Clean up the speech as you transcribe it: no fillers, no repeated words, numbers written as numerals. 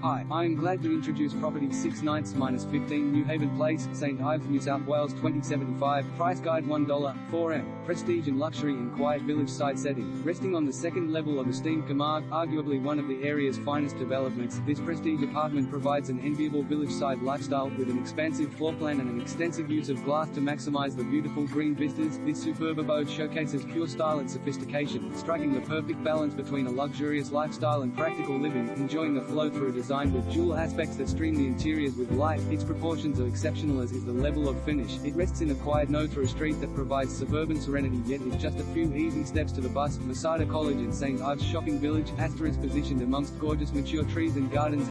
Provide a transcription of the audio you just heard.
Hi, I am glad to introduce property 6/9-15 New Haven Place, St. Ives, New South Wales 2075, price guide $1, 4M, prestige and luxury in quiet village side setting, resting on the second level of esteemed Camargue, arguably one of the area's finest developments. This prestige apartment provides an enviable village side lifestyle, with an expansive floor plan and an extensive use of glass to maximize the beautiful green vistas. This superb abode showcases pure style and sophistication, striking the perfect balance between a luxurious lifestyle and practical living, enjoying the flow-through design with dual aspects that stream the interiors with light. Its proportions are exceptional, as is the level of finish. It rests in a quiet node through a street that provides suburban serenity, yet is just a few easy steps to the bus, Masada College and St. Ives Shopping Village, *, positioned amongst gorgeous mature trees and gardens.